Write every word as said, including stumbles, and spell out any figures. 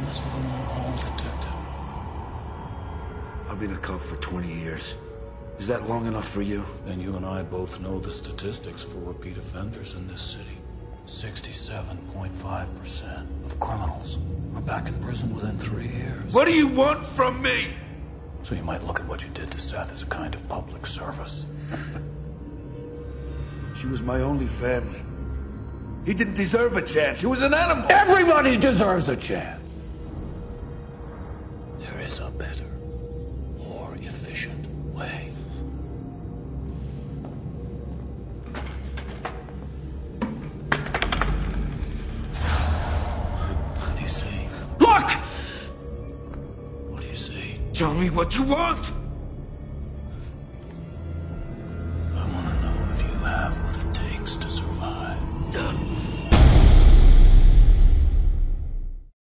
in this for the long haul, detective. I've been a cop for twenty years. Is that long enough for you? And you and I both know the statistics for repeat offenders in this city. sixty-seven point five percent of criminals are back in prison within three years. What do you want from me? So you might look at what you did to Seth as a kind of public service. She was my only family. He didn't deserve a chance. He was an animal. Everybody deserves a chance. There is a better, more efficient way. What do you see? Look! What do you see? Tell me what you want.